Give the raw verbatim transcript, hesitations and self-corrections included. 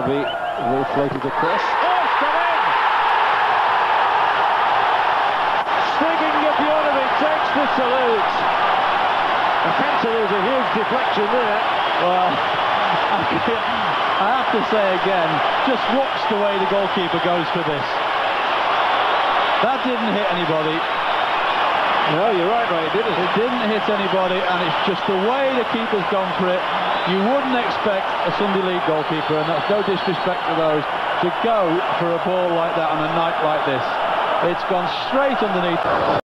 Bjornebye will floated across. Oh, it's come in! Stinging Bjornebye takes the salute. I can't say there was a huge deflection there. Well, I have to say again, just watch the way the goalkeeper goes for this. That didn't hit anybody. No, you're right, Ray, it didn't. It didn't hit anybody, and it's just the way the keeper's gone for it. You wouldn't expect a Sunday League goalkeeper, and that's no disrespect to those, to go for a ball like that on a night like this. It's gone straight underneath.